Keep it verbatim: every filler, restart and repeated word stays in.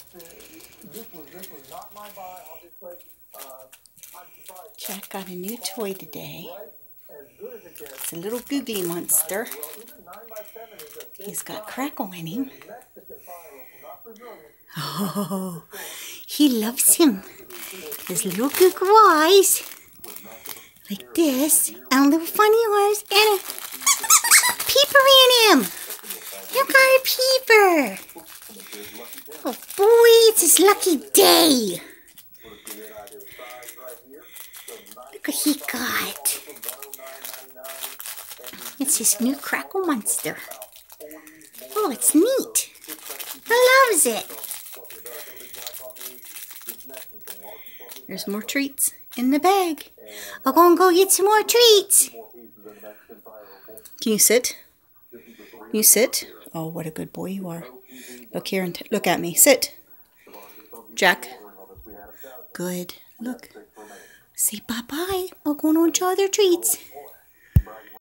Jack got a new toy today. It's a little googly monster. He's got Crackle in him. Oh, he loves him. His little googly eyes. Like this. And little funny eyes. And a peeper in him. You got a peeper. Oh boy, it's his lucky day. Look what he got. It's his new Crackle monster. Oh, it's neat. He loves it. There's more treats in the bag. I'm gonna go get some more treats. Can you sit? Can you sit? Oh, what a good boy you are. Look here and t look at me. Sit. Jack. Good. Look. Say bye-bye. We're going on to other treats.